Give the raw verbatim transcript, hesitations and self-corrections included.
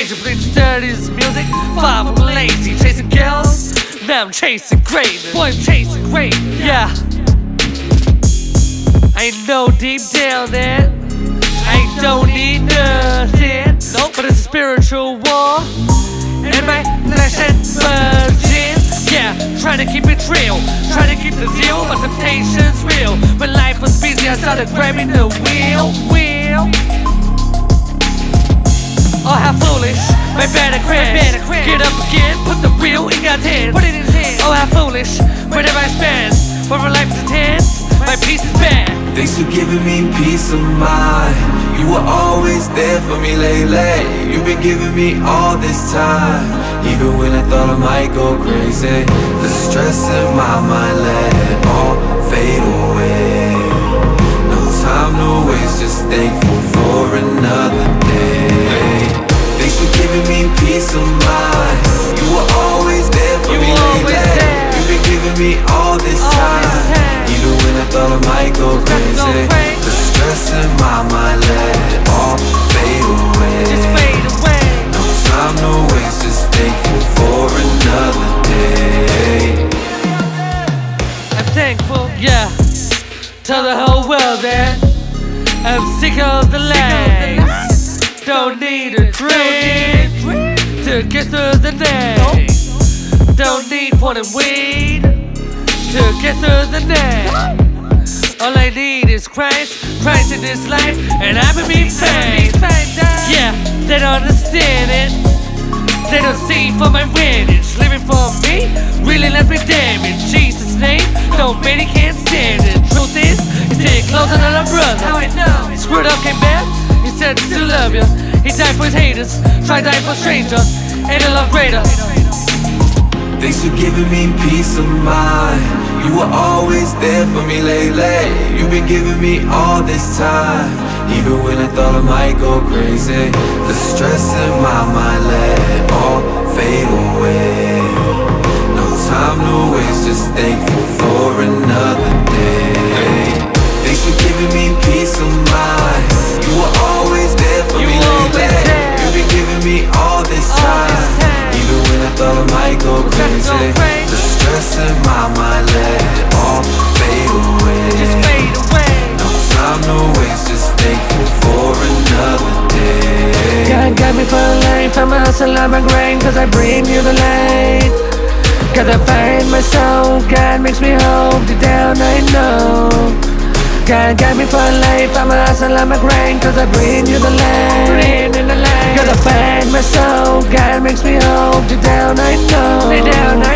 Chasing bleach, studies, music. Far from lazy, chasing girls. Now I'm chasing greatness. Boy, I'm chasing greatness. Yeah. I know deep down that I don't need nothing. Nope. But it's a spiritual war. And my flesh and budging. Yeah, trying to keep it real, trying to keep the zeal, but temptation's real. When life was busy, I started grabbing the wheel, wheel. Oh, how foolish, my better crash. Get up again, put the wheel in God's hands. Put it in his hands. Oh, how foolish, whenever I spend, when my life is intense, my peace is bad. Thanks for giving me peace of mind. You were always there for me lately. You've been giving me all this time, even when I thought I might go crazy. The stress in my mind let it all fade away. No time, no waste, just thankful for another day. Thanks for giving me peace of mind. You were always there for me lately. You've been giving me all this time, even when I thought I might go crazy. The stress in my mind let it all fade away. Just fade away. No time, no waste, just thankful for another day. I'm thankful, yeah. Tell the whole world that I'm sick of the lies. Don't need a drink to get through the night. Don't need porn and weed to get through the night. All I need is Christ, Christ in this life, and I will be fine. Yeah, they don't understand it. They don't see for my advantage. Living for me really left me damaged. Jesus' name, no many can't stand it. Truth is, he's staying closer than a brother. How I know? Screwed up, came back. He said he still love you. He died for his haters, tried to die for strangers, and a love greater. Thanks for giving me peace of mind. You were always there for me lately. You've been giving me all this time, even when I thought I might go crazy. The stress in my mind let it all fade away. No time, no waste, just thankful for another day. Thanks for giving me peace of mind. You were always there for me lately. You've been giving me all this time, even when I thought I might go crazy. The stress in my mind let it all fade away. Just fade away. No time, no waste, just thankful for another day. God got me for life, I'm a hustle, I'm a grind, cause I bring you the light. Cause I find my soul, God makes me whole, deep down I know. God got me for life, I'm a hustle, I'm a grind, cause I bring you the light. Cause I find my soul, God makes me whole, deep down I know.